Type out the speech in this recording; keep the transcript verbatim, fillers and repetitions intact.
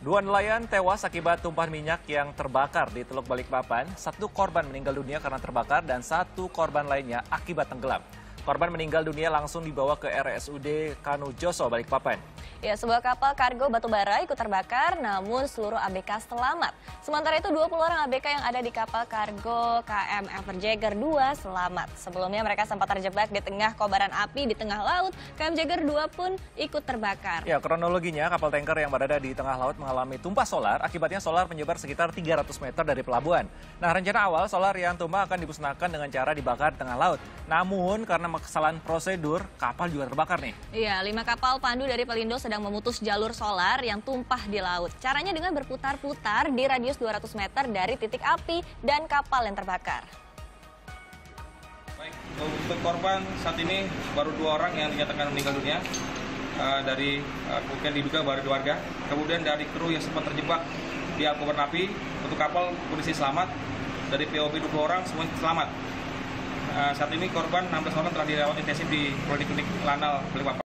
Dua nelayan tewas akibat tumpahan minyak yang terbakar di Teluk Balikpapan. Satu korban meninggal dunia karena terbakar dan satu korban lainnya akibat tenggelam. Korban meninggal dunia langsung dibawa ke R S U D Kanujoso, Balikpapan. Ya, sebuah kapal kargo batubara ikut terbakar, namun seluruh A B K selamat. Sementara itu, dua puluh orang A B K yang ada di kapal kargo K M Everjagger dua selamat. Sebelumnya mereka sempat terjebak di tengah kobaran api di tengah laut. K M Jagger dua pun ikut terbakar. Ya, kronologinya kapal tanker yang berada di tengah laut mengalami tumpah solar. Akibatnya solar menyebar sekitar tiga ratus meter dari pelabuhan. Nah, rencana awal solar yang tumpah akan dimusnahkan dengan cara dibakar di tengah laut. Namun, karena kesalahan prosedur, kapal juga terbakar nih. Iya, lima kapal pandu dari Pelindo sedang memutus jalur solar yang tumpah di laut. Caranya dengan berputar-putar di radius dua ratus meter dari titik api dan kapal yang terbakar. Baik, untuk korban saat ini baru dua orang yang dinyatakan meninggal dunia. Uh, dari uh, kemudian diduga baru dua warga. Kemudian dari kru yang sempat terjebak di kobaran api, untuk kapal kondisi selamat. Dari P O B dua puluh orang semuanya selamat. Uh, saat ini korban enam belas orang telah dirawat intensif di Poliklinik Lanal Balikpapan.